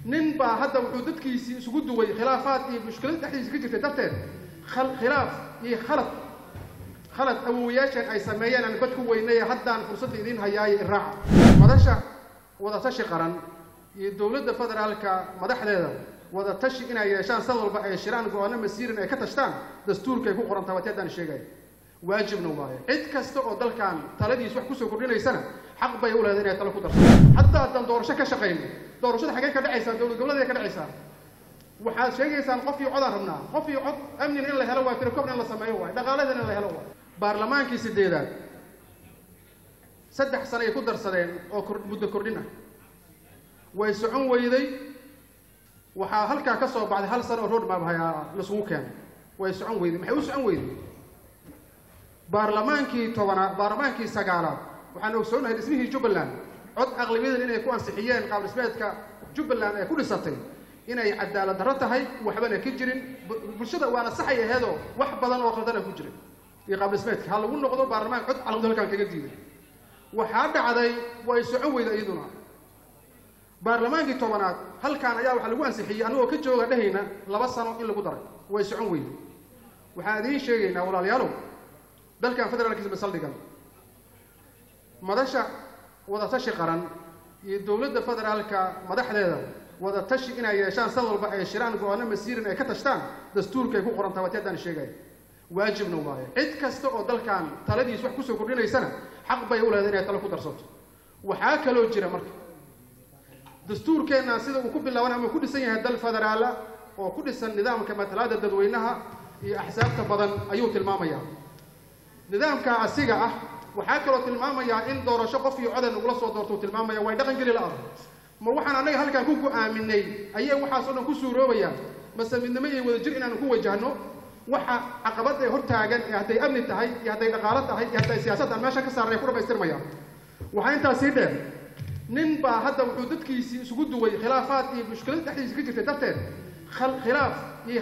nin baa hadda wuxuu dadkiisii isugu duway khilaafaad iyo mushkilad dhexdiisa ka jirtay darteed khilaaf iyo khalad awoowayaashan ay sameeyeen aan bad ku weynay haddaan fursad idin hayaay iraaca madasha wada tashi qaran iyo dawladda federaalka madaxdeeda wada tashi inay yeeshaan san walba ay shiraan go'aano masiirin ay ka tashtaan dastuurka ay ku qoran tahay haddaan sheegay waajibna waaye cid kasta oo dalkan taladiis wax ku soo kordhinaysana xaq bay u leedahay inay talo ku darsato hatta haddaan doorasho ka shaqeyno doorashada xagee ka dhacaysaa dawlad goboleedka ka dhacaysaa waxaad sheegaysaan qof iyo cod aan rabnaa qof iyo cod amni in la helo waa tirkoobna in la sameeyo waa dhaqaaladan in la helo waa baarlamaankii sideedaad 3 sano ay ku darsadeen oo muddo kordhin ah way socon weyday waxaa halkaa ka soo baxday 1 sano oo road map hayaa la sugu keenay way socon weyday maxay u socon weyday baarlamaankii 10 baarlamaankii 9 waxaan ogsoonahay dhismihii Jubbaland cod aqlabiyada inay ku ansixiyeen qaab dhismeedka Jubbaland ay ku dhisatay inay cadaalad darro tahay waxbana ka jirin bulshada waana sax ay aheedo wax badan oo qaldan ku jiray iyo qaab dhismeedka hal lagu noqdo baarlamaan cod calaamad halkan kaga diiday waxa dhacday way socon weyday iyaduna baarlamaankii 10aad halkan ayaa waxa lagu ansixiyay anagoo ka jooga dhahayna 2 sano in lagu daray way socon weyday waxaan idin sheegaynaa walaalayaal dalkan federaalkiisa masaldhigan madasha wada tashi qaran iyo dawladda federaalka madaxdeeda wada tashi inay yeeshaan san walba ay shiraan go'aano masiirin ay ka tashtaan dastuurka ay ku qoran tahay haddaan sheegay waajibna waaye cid kasta oo dalkan taladiis wax ku soo kordhinaysana xaq bay u leedahay inay talo ku darsato waxa kale oo jira marka dastuurkeena sida uu ku bilaaban ama ku dhisan yahay dal federaal oo ku dhisan nidaamka matalaada dadweynaha iyo axsaabta badan ayuu tilmaamayaa nidaamka asiga ah waxa kale oo tilmaamayaa in doorasho qof iyo codan ugula soo doorto tilmaamaya way dhaqan gali la'aan ma waxaan anaga halkan ku go'aaminay ayay waxa soo dhan ku suuroobayaan bas midnimo iyo wada jir inaan ku wajahno waxa caqabad ay hor taagan ee haday amni tahay iyo haday dhaqaale tahay iyo haday siyaasadda meesha ka saaray ku dhameystirmaya waxa intaas sii dheer nin baa hadda wuxuu dadkiisii isugu duway khilaafaad iyo mushkilad dhexdiisa ka jirtay darteed khilaaf iyo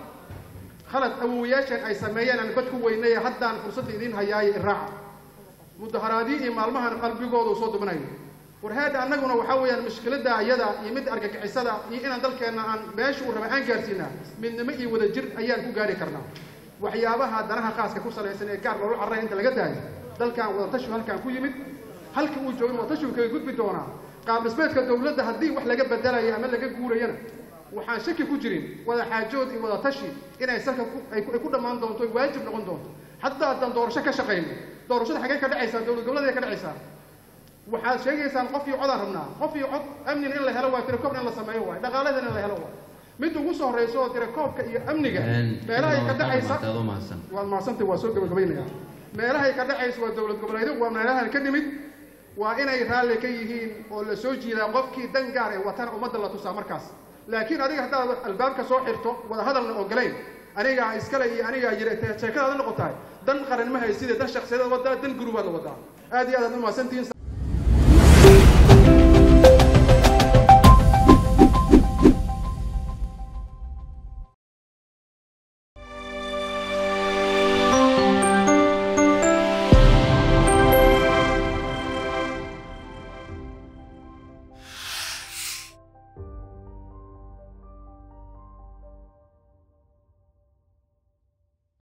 khalad awoowayaashan ay sameeyeen aan bad ku weynay haddaan fursad idin hayaay iraaca mudaharaadii iyo maalmahan qalbigooda soo dubanayo warhaada annaguna waxa weeyaan mushkiladda ayada iyo mid argagixisada iyo inaan dalkeena aan meesha u rabay aan gaarsiinaa midnimo iyo wada jir ayaan ku gaari karnaa waxyaabaha danaha khaaska ku salaysan ee gaar loo carray inta laga daayo dalkan wada tashi halkan ku yimid halka uu joogo wada tashi ka gudbi doona qaab dhismeedka dawladda haddii wax laga bedelayo ama laga guurayana waxaan shaki ku jirin wada xaajood iyo wada tashi inay salka ay ku dhamaan doonto waajib noqon doonto hatta haddaan doorasho ka shaqeyno doorashada xagee ka dhacaysaa dawlad goboleedka ka dhacaysaa waxaad sheegaysaan qof iyo cod aan rabnaa qof iyo cod amni in la helo waa tirkoobna in la sameeyo waa dhaqaaladan in la helo waa mid ugu soo horeyso oo tirkoobka iyo amniga meelaha ay ka dhacaysa waa maasanta waa soo gabagabaynaya meelaha ay ka dhacaysa waa dawlad goboleedyo waa meelaha ka nimid waa inay raalli ka yihiin oo la soo jiidaa qofkii dan gaar ah watan ummadda la tusaa markaas laakiin adiga haddaad albaabka soo xirto wada hadalna ogolayn aniga iskale iyo aniga jireetay sheekada noqotay dan qaran ma haysid dan shakhsiyadeed wada dan gurubaad wada aad iyo aad u maasantiin